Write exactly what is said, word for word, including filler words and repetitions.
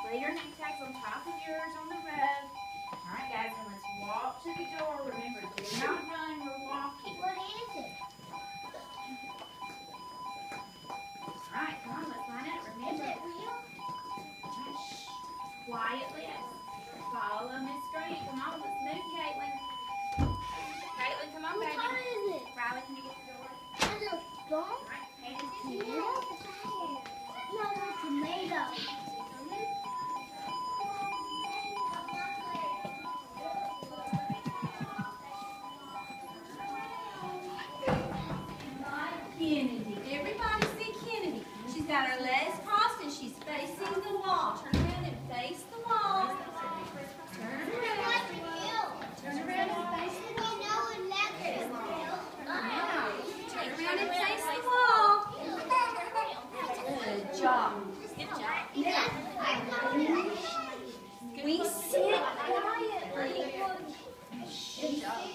Lay your name tags on top of yours on the rug. All right, guys, and let's walk to the door. Remember, do not run. We're walking. What is it? All right, come on, let's line up. Remember. Is it real? Shh. Quietly. Follow Miss Grant. Come on, let's move, Caitlin. Caitlin, come on, What baby. time is it? Riley, can you get the door? Is it gone? All right, pay attention. No, it's tomato. Kennedy. Everybody see Kennedy. She's got her legs crossed and she's facing the wall. Turn around and face the wall. Turn around. Turn around and face the wall. Now, turn around and face the wall. Good job. Good job. Now, we sit quietly.